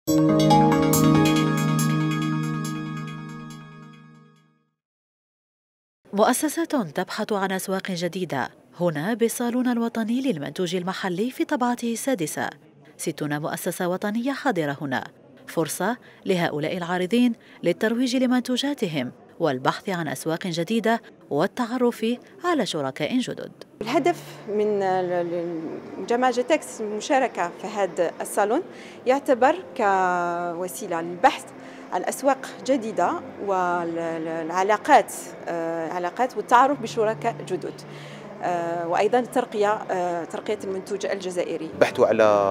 مؤسسات تبحث عن أسواق جديدة هنا بالصالون الوطني للمنتوج المحلي في طبعته السادسة. 60 مؤسسة وطنية حاضرة هنا، فرصة لهؤلاء العارضين للترويج لمنتوجاتهم والبحث عن أسواق جديدة والتعرف على شركاء جدد. الهدف من جامعة جيتكس المشاركة في هذا الصالون يعتبر كوسيلة للبحث عن أسواق جديدة والعلاقات والتعرف بشركاء جدد، وأيضا ترقية المنتوج الجزائري. بحثوا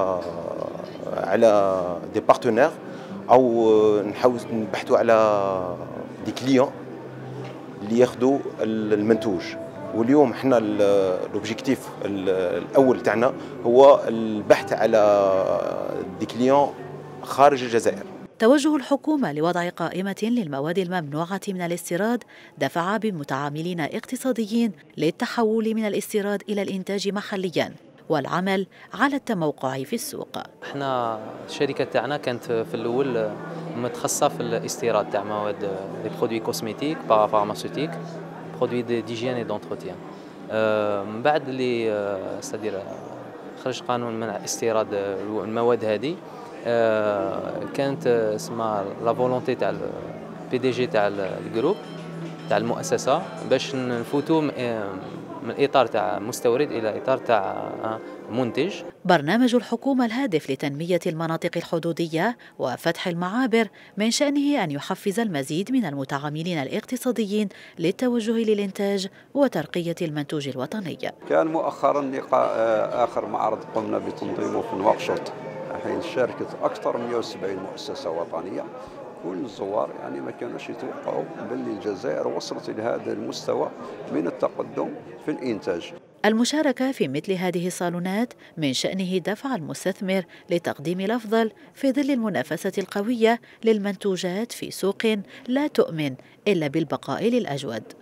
على دي بارتنير أو نحاول نبحثوا على دي كليون اللي ياخذوا المنتوج. واليوم احنا الاوبجيكتيف الاول تاعنا هو البحث على دي كليون خارج الجزائر. توجه الحكومة لوضع قائمة للمواد الممنوعة من الاستيراد دفع بمتعاملين اقتصاديين للتحول من الاستيراد إلى الإنتاج محلياً والعمل على التموقع في السوق. احنا الشركة تاعنا كانت في الأول متخصصة في الاستيراد تاع مواد لي برودوي كوسميتيك بارافارماسيوتيك برودوي ديجيان اي دونتروتيان. من بعد اللي ستادير خرج قانون منع استيراد المواد هذه، كانت اسمها لا فولونتي تاع البي دي جي تاع الجروب تاع المؤسسه باش نفوتوا من اطار تاع مستورد الى اطار تاع منتج. برنامج الحكومه الهادف لتنميه المناطق الحدوديه وفتح المعابر من شانه ان يحفز المزيد من المتعاملين الاقتصاديين للتوجه للانتاج وترقيه المنتوج الوطني. كان مؤخرا لقاء اخر معرض قمنا بتنظيمه في نواكشوط، حين شاركت أكثر من 170 مؤسسة وطنية. كل الزوار يعني ما كانوش يتوقعوا باللي الجزائر وصلت إلى هذا المستوى من التقدم في الإنتاج. المشاركة في مثل هذه الصالونات من شأنه دفع المستثمر لتقديم الأفضل في ظل المنافسة القوية للمنتوجات في سوق لا تؤمن إلا بالبقاء للأجود.